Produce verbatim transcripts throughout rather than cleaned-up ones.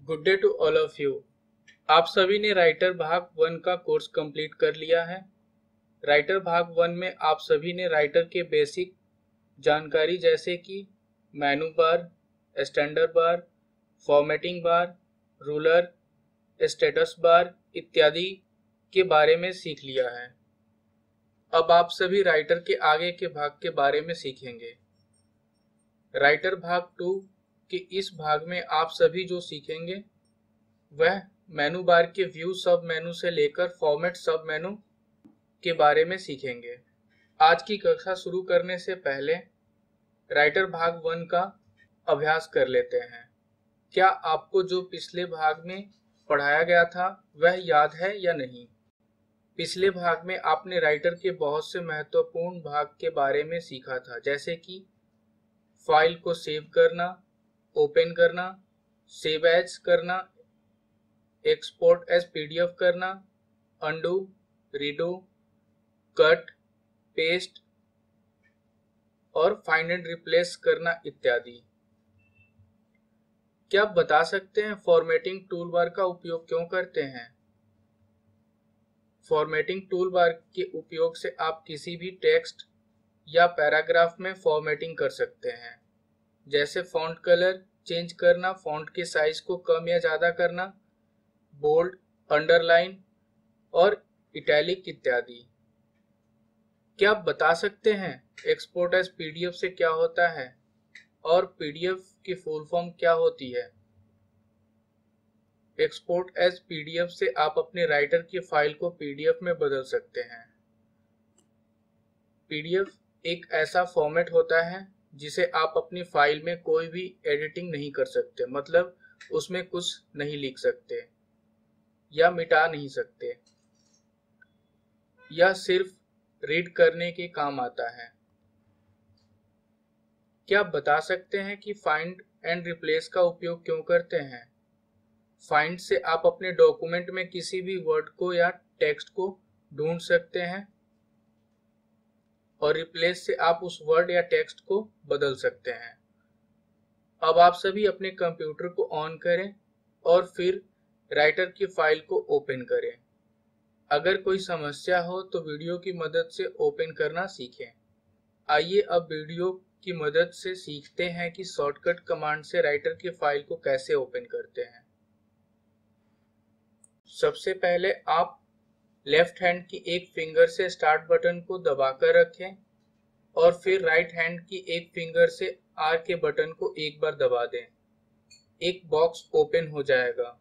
Good day to all of you. आप सभी ने राइटर भाग वन का कोर्स कंप्लीट कर लिया है। राइटर भाग वन में आप सभी ने राइटर के बेसिक जानकारी जैसे कि menu bar, standard bar, formatting bar, ruler, status bar इत्यादि के बारे में सीख लिया है। अब आप सभी राइटर के आगे के भाग के बारे में सीखेंगे। राइटर भाग टू के इस भाग में आप सभी जो सीखेंगे वह मेनू बार के व्यू सब मेनू से लेकर फॉर्मेट सब मेनू के बारे में सीखेंगे। आज की कक्षा शुरू करने से पहले राइटर भाग वन का अभ्यास कर लेते हैं। क्या आपको जो पिछले भाग में पढ़ाया गया था वह याद है या नहीं? पिछले भाग में आपने राइटर के बहुत से महत्वपूर्ण भाग के बारे में सीखा था, जैसे कि फाइल को सेव करना, ओपन करना, सेव एज करना, एक्सपोर्ट एज पीडीएफ करना, अनडू, रीडू, कट, पेस्ट और फाइंड एंड रिप्लेस करना इत्यादि। क्या आप बता सकते हैं फॉर्मेटिंग टूल बार का उपयोग क्यों करते हैं? फॉर्मेटिंग टूल बार के उपयोग से आप किसी भी टेक्स्ट या पैराग्राफ में फॉर्मेटिंग कर सकते हैं, जैसे फॉन्ट कलर चेंज करना, फॉन्ट के साइज को कम या ज्यादा करना, बोल्ड, अंडरलाइन और इटैलिक इत्यादि। क्या आप बता सकते हैं एक्सपोर्ट एज पीडीएफ से क्या होता है और पीडीएफ की फुल फॉर्म क्या होती है? एक्सपोर्ट एज पीडीएफ से आप अपने राइटर की फाइल को पीडीएफ में बदल सकते हैं। पीडीएफ एक ऐसा फॉर्मेट होता है जिसे आप अपनी फाइल में कोई भी एडिटिंग नहीं कर सकते, मतलब उसमें कुछ नहीं लिख सकते या मिटा नहीं सकते। यह सिर्फ रीड करने के काम आता है। क्या आप बता सकते हैं कि फाइंड एंड रिप्लेस का उपयोग क्यों करते हैं? फाइंड से आप अपने डॉक्यूमेंट में किसी भी वर्ड को या टेक्स्ट को ढूंढ सकते हैं और रिप्लेस से आप उस वर्ड या टेक्स्ट को बदल सकते हैं। अब आप सभी अपने कंप्यूटर को ऑन करें और फिर राइटर की फाइल को ओपन करें। अगर कोई समस्या हो तो वीडियो की मदद से ओपन करना सीखें। आइए अब वीडियो की मदद से सीखते हैं कि शॉर्टकट कमांड से राइटर की फाइल को कैसे ओपन करते हैं। सबसे पहले आप लेफ्ट हैंड की एक फिंगर से स्टार्ट बटन को दबाकर रखें और फिर राइट हैंड की एक फिंगर से आर के बटन को एक बार दबा दें। एक बॉक्स ओपन हो जाएगा।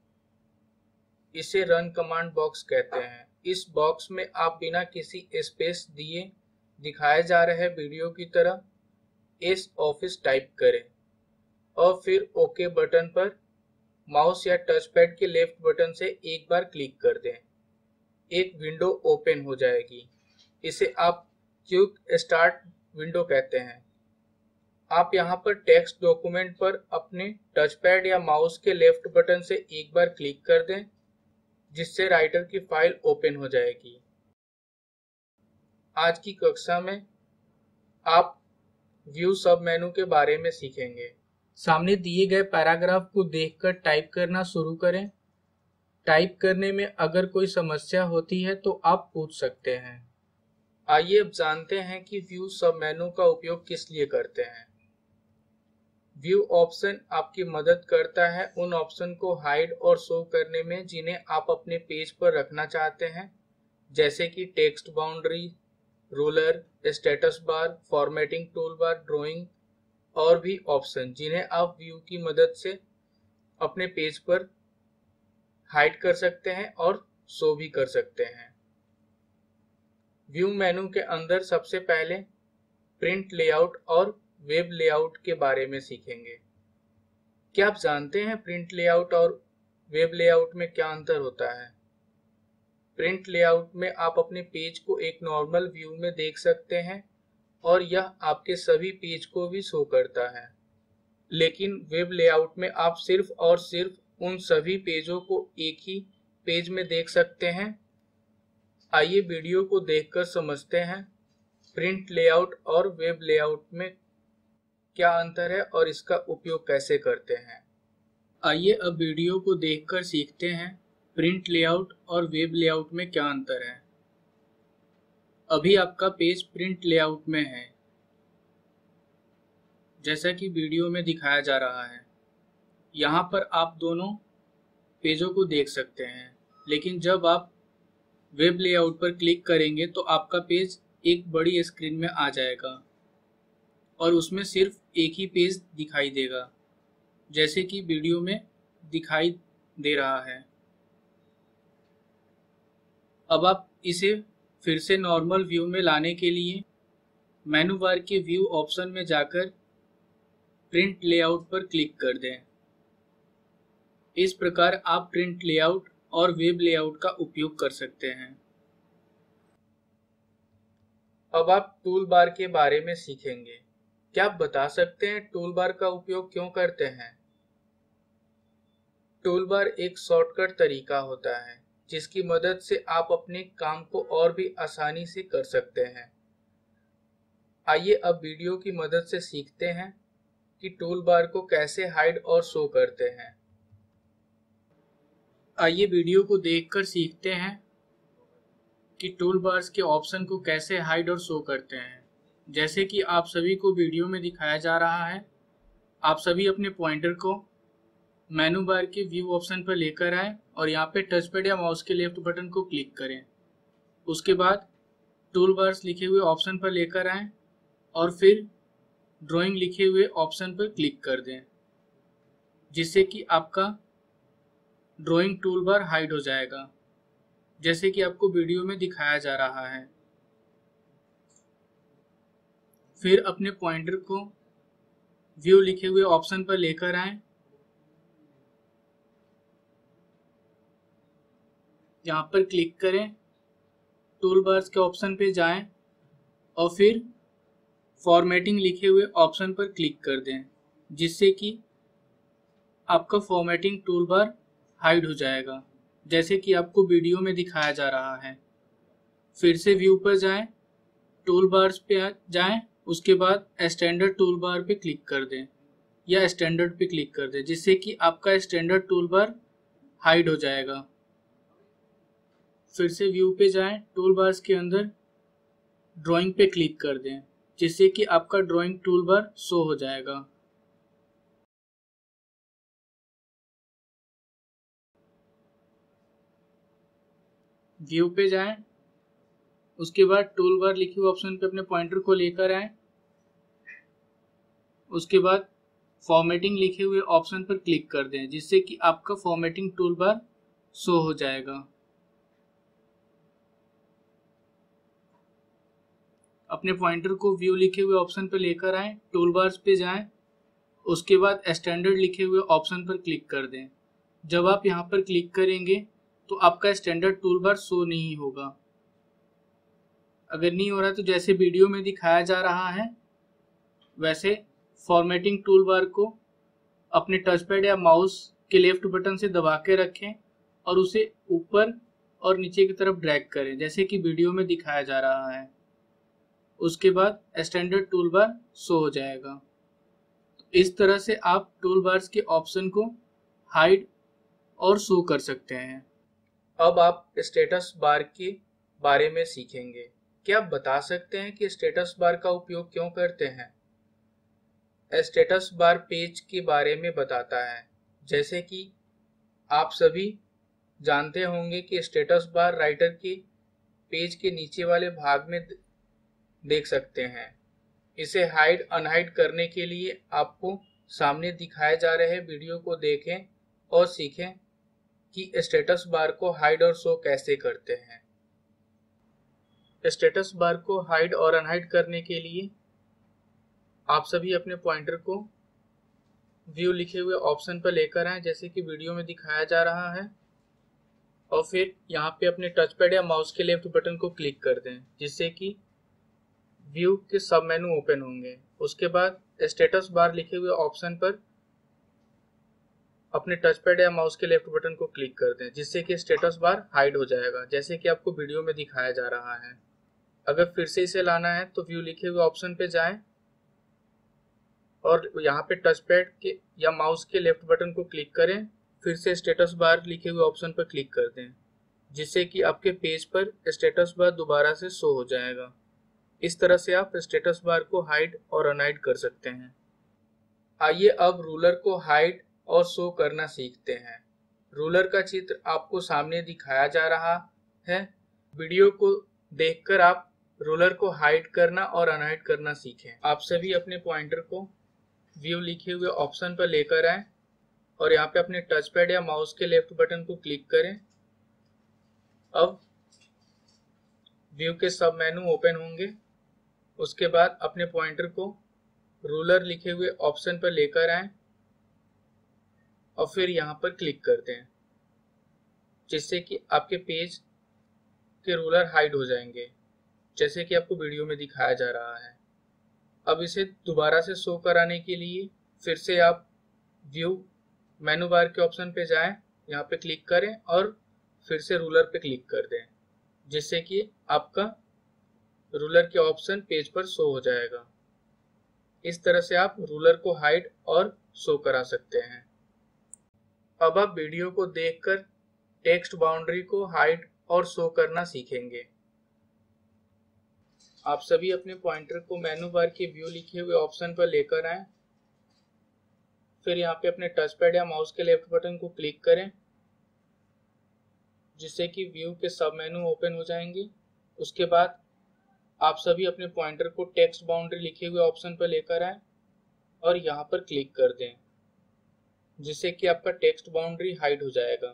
इसे रन कमांड बॉक्स कहते हैं। इस बॉक्स में आप बिना किसी स्पेस दिए दिखाए जा रहे वीडियो की तरह एस ऑफिस टाइप करें और फिर ओके बटन पर माउस या टच पैड के लेफ्ट बटन से एक बार क्लिक कर दें। एक विंडो ओपन हो जाएगी। इसे आप क्विक स्टार्ट विंडो कहते हैं। आप यहां पर टेक्स्ट डॉक्यूमेंट पर अपने टच पैड या माउस के लेफ्ट बटन से एक बार क्लिक कर दें, जिससे राइटर की फाइल ओपन हो जाएगी। आज की कक्षा में आप व्यू सब मेनू के बारे में सीखेंगे। सामने दिए गए पैराग्राफ को देखकर टाइप करना शुरू करें। टाइप करने में अगर कोई समस्या होती है तो आप पूछ सकते हैं। आइए अब जानते हैं कि व्यू सब मेनू का उपयोग किस लिए करते हैं। व्यू ऑप्शन आपकी मदद करता है उन ऑप्शन को हाइड और शो करने में जिन्हें आप अपने पेज पर रखना चाहते हैं, जैसे कि text boundary, ruler, status bar, formatting tool bar, drawing और भी ऑप्शन जिन्हें आप व्यू की मदद से अपने पेज पर हाइड कर सकते हैं और शो भी कर सकते हैं। व्यू मेनू के अंदर सबसे पहले प्रिंट लेआउट और वेब लेआउट के बारे में सीखेंगे। क्या आप जानते हैं प्रिंट लेआउट और वेब लेआउट में क्या अंतर होता है? प्रिंट लेआउट में आप अपने पेज को एक नॉर्मल व्यू में देख सकते हैं और यह आपके सभी पेज को भी शो करता है, लेकिन वेब लेआउट में आप सिर्फ और सिर्फ उन सभी पेजों को एक ही पेज में देख सकते हैं। आइए वीडियो को देखकर समझते हैं प्रिंट लेआउट और वेब लेआउट में क्या अंतर है और इसका उपयोग कैसे करते हैं। आइए अब वीडियो को देखकर सीखते हैं प्रिंट लेआउट और वेब लेआउट में क्या अंतर है। अभी आपका पेज प्रिंट लेआउट में है, जैसा कि वीडियो में दिखाया जा रहा है। यहाँ पर आप दोनों पेजों को देख सकते हैं, लेकिन जब आप वेब लेआउट पर क्लिक करेंगे तो आपका पेज एक बड़ी स्क्रीन में आ जाएगा और उसमें सिर्फ एक ही पेज दिखाई देगा, जैसे कि वीडियो में दिखाई दे रहा है। अब आप इसे फिर से नॉर्मल व्यू में लाने के लिए मेनू बार के व्यू ऑप्शन में जाकर प्रिंट लेआउट पर क्लिक कर दें। इस प्रकार आप प्रिंट लेआउट और वेब लेआउट का उपयोग कर सकते हैं। अब आप टूल बार के बारे में सीखेंगे। क्या आप बता सकते हैं टूल बार का उपयोग क्यों करते हैं? टूल बार एक शॉर्टकट तरीका होता है जिसकी मदद से आप अपने काम को और भी आसानी से कर सकते हैं। आइए अब वीडियो की मदद से सीखते हैं कि टूल बार को कैसे हाइड और शो करते हैं। आइए वीडियो को देखकर सीखते हैं कि टूल बार्स के ऑप्शन को कैसे हाइड और शो करते हैं। जैसे कि आप सभी को वीडियो में दिखाया जा रहा है, आप सभी अपने पॉइंटर को मेनू बार के व्यू ऑप्शन पर लेकर आए और यहाँ पे टच पैड या माउस के लेफ्ट बटन को क्लिक करें। उसके बाद टूल बार्स लिखे हुए ऑप्शन पर लेकर आए और फिर ड्राइंग लिखे हुए ऑप्शन पर क्लिक कर दें, जिससे कि आपका ड्राइंग टूल बार हाइड हो जाएगा, जैसे कि आपको वीडियो में दिखाया जा रहा है। फिर अपने पॉइंटर को व्यू लिखे हुए ऑप्शन पर लेकर आए, यहाँ पर क्लिक करें, टूल बार्स के ऑप्शन पे जाएं और फिर फॉर्मेटिंग लिखे हुए ऑप्शन पर क्लिक कर दें, जिससे कि आपका फॉर्मेटिंग टूल बार हाइड हो जाएगा, जैसे कि आपको वीडियो में दिखाया जा रहा है। फिर से व्यू पर जाएं, टूल बार्स पे जाएं, उसके बाद स्टैंडर्ड टूल बार पे क्लिक कर दें या स्टैंडर्ड पे क्लिक कर दें, जिससे कि आपका स्टैंडर्ड टूल बार हाइड हो जाएगा। फिर से व्यू पे जाएं, टूल बार्स के अंदर ड्राइंग पे क्लिक कर दें, जिससे कि आपका ड्राइंग टूल बार शो हो जाएगा। व्यू पे जाएं, उसके बाद टूल बार लिखे हुए ऑप्शन पे अपने पॉइंटर को लेकर आए, उसके बाद फॉर्मेटिंग लिखे हुए ऑप्शन पर क्लिक कर दें, जिससे कि आपका फॉर्मेटिंग टूल बार शो हो जाएगा। अपने पॉइंटर को व्यू लिखे हुए ऑप्शन पर लेकर आए, टूल बार्स पे जाएं, उसके बाद स्टैंडर्ड लिखे हुए ऑप्शन पर क्लिक कर दें। जब आप यहाँ पर क्लिक करेंगे तो आपका स्टैंडर्ड टूल बार शो नहीं होगा। अगर नहीं हो रहा तो जैसे वीडियो में दिखाया जा रहा है वैसे फॉर्मेटिंग टूल बार को अपने टच पैड या माउस के लेफ्ट बटन से दबा के रखें और उसे ऊपर और नीचे की तरफ ड्रैग करें, जैसे कि वीडियो में दिखाया जा रहा है। उसके बाद स्टैंडर्ड टूल बार शो हो जाएगा। इस तरह से आप टूल बार्स के ऑप्शन को हाइड और शो कर सकते हैं। अब आप स्टेटस बार के बारे में सीखेंगे। क्या आप बता सकते हैं कि स्टेटस बार का उपयोग क्यों करते हैं? स्टेटस बार पेज के बारे में बताता है। जैसे कि आप सभी जानते होंगे कि स्टेटस बार राइटर के पेज के नीचे वाले भाग में देख सकते हैं। इसे हाइड अनहाइड करने के लिए आपको सामने दिखाए जा रहे वीडियो को देखें और सीखें कि स्टेटस बार को हाइड और शो कैसे करते हैं। स्टेटस बार को हाइड और अनहाइड करने के लिए आप सभी अपने पॉइंटर को व्यू लिखे हुए ऑप्शन पर लेकर आए, जैसे कि वीडियो में दिखाया जा रहा है, और फिर यहाँ पे अपने टच पैड या माउस के लेफ्ट बटन को क्लिक कर दें, जिससे कि व्यू के सब मेनू ओपन होंगे। उसके बाद स्टेटस बार लिखे हुए ऑप्शन पर अपने टच पैड या माउस के लेफ्ट बटन को क्लिक कर दें, जिससे कि स्टेटस बार हाइड हो जाएगा, जैसे कि आपको वीडियो में दिखाया जा रहा है। अगर फिर से इसे लाना है तो व्यू लिखे हुए ऑप्शन पे जाएं, और यहाँ पे टच पैड के या माउस के लेफ्ट बटन को क्लिक करें, फिर से स्टेटस बार लिखे हुए ऑप्शन पर क्लिक कर दें, जिससे कि आपके पेज पर स्टेटस बार दोबारा से शो हो जाएगा। इस तरह से आप स्टेटस बार को हाइड और अनहाइड कर सकते हैं। आइए अब रूलर को हाइड और शो करना सीखते हैं। रूलर का चित्र आपको सामने दिखाया जा रहा है। वीडियो को देखकर आप रूलर को हाइड करना और अनहाइड करना सीखें। आप सभी अपने पॉइंटर को व्यू लिखे हुए ऑप्शन पर लेकर आएं और यहाँ पे अपने टच पैड या माउस के लेफ्ट बटन को क्लिक करें। अब व्यू के सब मेनू ओपन होंगे। उसके बाद अपने पॉइंटर को रूलर लिखे हुए ऑप्शन पर लेकर आएं और फिर यहाँ पर क्लिक कर दें, जिससे कि आपके पेज के रूलर हाइड हो जाएंगे, जैसे कि आपको वीडियो में दिखाया जा रहा है। अब इसे दोबारा से शो कराने के लिए फिर से आप व्यू मेनू बार के ऑप्शन पे जाएं, यहाँ पे क्लिक करें और फिर से रूलर पे क्लिक कर दें, जिससे कि आपका रूलर के ऑप्शन पेज पर शो हो जाएगा। इस तरह से आप रूलर को हाइड और शो करा सकते हैं। अब आप वीडियो को देखकर टेक्स्ट बाउंड्री को हाइड और शो करना सीखेंगे। आप सभी अपने पॉइंटर को मेनू बार के व्यू लिखे हुए ऑप्शन पर लेकर आएं, फिर यहाँ पे अपने टच पैड या माउस के लेफ्ट बटन को क्लिक करें, जिससे कि व्यू के सब मेनू ओपन हो जाएंगे। उसके बाद आप सभी अपने पॉइंटर को टेक्स्ट बाउंड्री लिखे हुए ऑप्शन पर लेकर आएं और यहाँ पर क्लिक कर दें, जिससे कि आपका टेक्स्ट बाउंड्री हाइड हो जाएगा,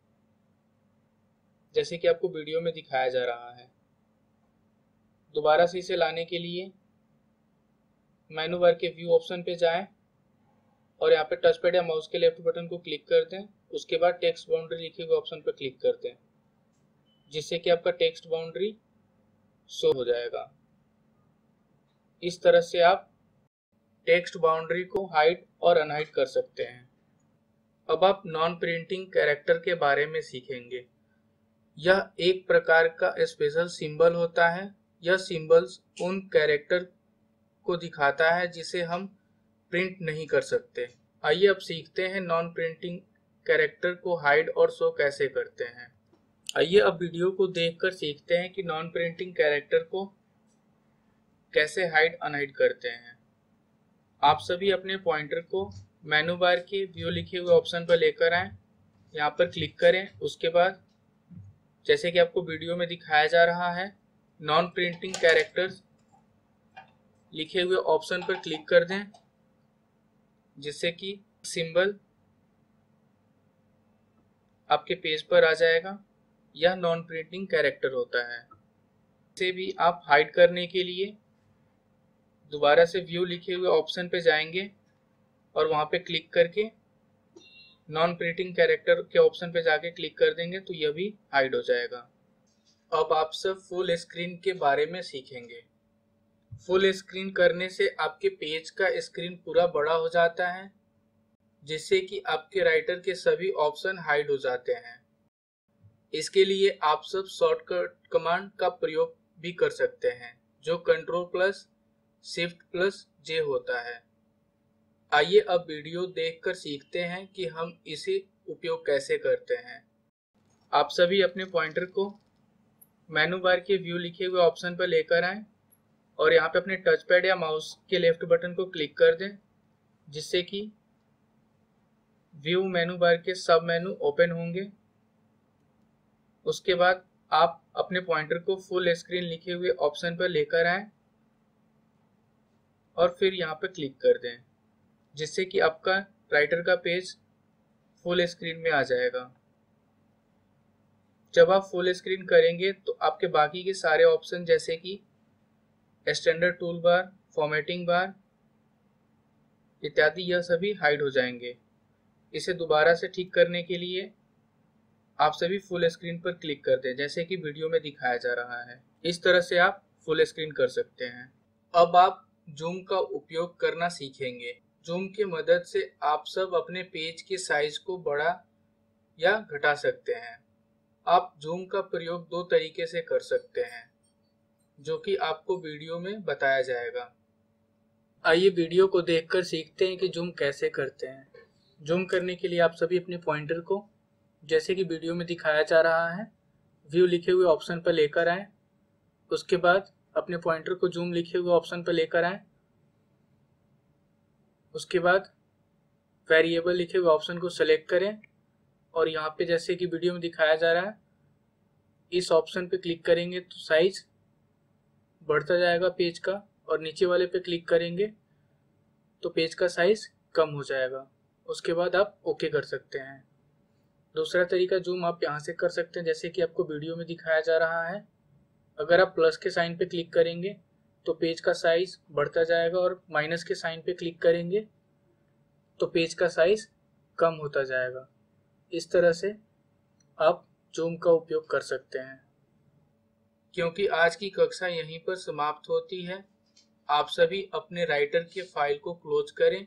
जैसे कि आपको वीडियो में दिखाया जा रहा है। दोबारा से इसे लाने के लिए मेनू बार के व्यू ऑप्शन पे जाएं और यहाँ पे टच पैड या माउस के लेफ्ट बटन को क्लिक कर दें। उसके बाद टेक्स्ट बाउंड्री लिखे हुए ऑप्शन पर क्लिक कर दें, जिससे कि आपका टेक्स्ट बाउंड्री शो हो जाएगा। इस तरह से आप टेक्स्ट बाउंड्री को हाइड और अनहाइड कर सकते हैं। अब आप नॉन प्रिंटिंग कैरेक्टर के बारे में सीखेंगे। यह एक प्रकार का स्पेशल सिंबल होता है। यह सिंबल्स उन कैरेक्टर को दिखाता है जिसे हम प्रिंट नहीं कर सकते। आइए अब सीखते हैं नॉन प्रिंटिंग कैरेक्टर को हाइड और शो कैसे करते हैं। आइए अब वीडियो को देखकर सीखते हैं कि नॉन प्रिंटिंग कैरेक्टर को कैसे हाइड अनहाइड करते हैं। आप सभी अपने पॉइंटर को मेनू बार के व्यू लिखे हुए ऑप्शन पर लेकर आएं, यहाँ पर क्लिक करें। उसके बाद जैसे कि आपको वीडियो में दिखाया जा रहा है, नॉन प्रिंटिंग कैरेक्टर्स लिखे हुए ऑप्शन पर क्लिक कर दें, जिससे कि सिंबल आपके पेज पर आ जाएगा। यह नॉन प्रिंटिंग कैरेक्टर होता है। इसे भी आप हाइड करने के लिए दोबारा से व्यू लिखे हुए ऑप्शन पे जाएंगे और वहां पे क्लिक करके नॉन प्रिंटिंग कैरेक्टर के ऑप्शन पे जाके क्लिक कर देंगे, तो यह भी हाइड हो जाएगा। अब आप सब फुल स्क्रीन के बारे में सीखेंगे। फुल स्क्रीन करने से आपके पेज का स्क्रीन पूरा बड़ा हो जाता है, जिससे कि आपके राइटर के सभी ऑप्शन हाइड हो जाते हैं। इसके लिए आप सब शॉर्टकट कमांड का प्रयोग भी कर सकते हैं, जो control plus shift plus J होता है। आइए अब वीडियो देखकर सीखते हैं कि हम इसे उपयोग कैसे करते हैं। आप सभी अपने पॉइंटर को मेनू बार के व्यू लिखे हुए ऑप्शन पर लेकर आएं और यहाँ पे अपने टच पैड या माउस के लेफ्ट बटन को क्लिक कर दें, जिससे कि व्यू मेनू बार के सब मेनू ओपन होंगे। उसके बाद आप अपने पॉइंटर को फुल स्क्रीन लिखे हुए ऑप्शन पर लेकर आएं और फिर यहाँ पर क्लिक कर दें, जिससे कि आपका राइटर का पेज फुल स्क्रीन में आ जाएगा। जब आप फुल स्क्रीन करेंगे तो आपके बाकी के सारे ऑप्शन जैसे कि standard tool bar, formatting bar इत्यादि, यह सभी हाइड हो जाएंगे। इसे दोबारा से ठीक करने के लिए आप सभी फुल स्क्रीन पर क्लिक कर दें, जैसे कि वीडियो में दिखाया जा रहा है। इस तरह से आप फुल स्क्रीन कर सकते हैं। अब आप जूम का उपयोग करना सीखेंगे। जूम की मदद से आप सब अपने पेज के साइज को बढ़ा या घटा सकते हैं। आप जूम का प्रयोग दो तरीके से कर सकते हैं, जो कि आपको वीडियो में बताया जाएगा। आइए वीडियो को देखकर सीखते हैं कि जूम कैसे करते हैं। जूम करने के लिए आप सभी अपने पॉइंटर को, जैसे कि वीडियो में दिखाया जा रहा है, व्यू लिखे हुए ऑप्शन पर लेकर आएं। उसके बाद अपने पॉइंटर को जूम लिखे हुए ऑप्शन पर लेकर आएं। उसके बाद वेरिएबल लिखे हुए ऑप्शन को सेलेक्ट करें और यहाँ पे जैसे कि वीडियो में दिखाया जा रहा है, इस ऑप्शन पे क्लिक करेंगे तो साइज बढ़ता जाएगा पेज का, और नीचे वाले पे क्लिक करेंगे तो पेज का साइज कम हो जाएगा। उसके बाद आप ओके कर सकते हैं। दूसरा तरीका जूम आप यहाँ से कर सकते हैं, जैसे कि आपको वीडियो में दिखाया जा रहा है। अगर आप प्लस के साइन पे क्लिक करेंगे तो पेज का साइज बढ़ता जाएगा, और माइनस के साइन पे क्लिक करेंगे तो पेज का साइज कम होता जाएगा। इस तरह से आप जूम का उपयोग कर सकते हैं। क्योंकि आज की कक्षा यहीं पर समाप्त होती है, आप सभी अपने राइटर के फाइल को क्लोज करें।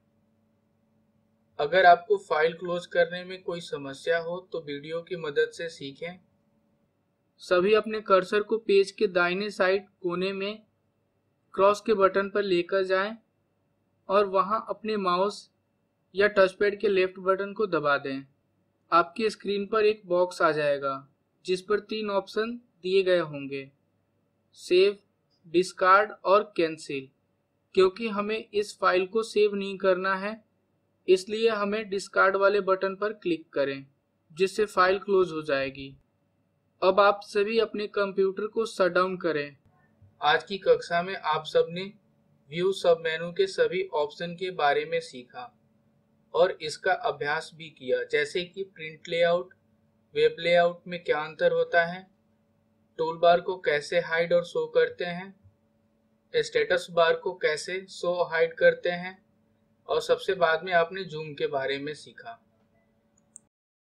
अगर आपको फाइल क्लोज करने में कोई समस्या हो तो वीडियो की मदद से सीखें। सभी अपने कर्सर को पेज के दाहिने साइड कोने में क्रॉस के बटन पर लेकर जाएं और वहां अपने माउस या टचपैड के लेफ्ट बटन को दबा दें। आपकी स्क्रीन पर एक बॉक्स आ जाएगा जिस पर तीन ऑप्शन दिए गए होंगे, सेव, डिस्कार्ड और कैंसिल। क्योंकि हमें इस फाइल को सेव नहीं करना है, इसलिए हमें डिस्कार्ड वाले बटन पर क्लिक करें, जिससे फाइल क्लोज हो जाएगी। अब आप सभी अपने कंप्यूटर को शट डाउन करें। आज की कक्षा में आप सबने व्यू सब मेनू के सभी ऑप्शन के बारे में सीखा और इसका अभ्यास भी किया, जैसे कि प्रिंट लेआउट, वेब लेआउट में क्या अंतर होता है, टूल बार को कैसे हाइड और शो करते हैं, स्टेटस बार को कैसे शो हाइड करते हैं, और सबसे बाद में आपने जूम के बारे में सीखा।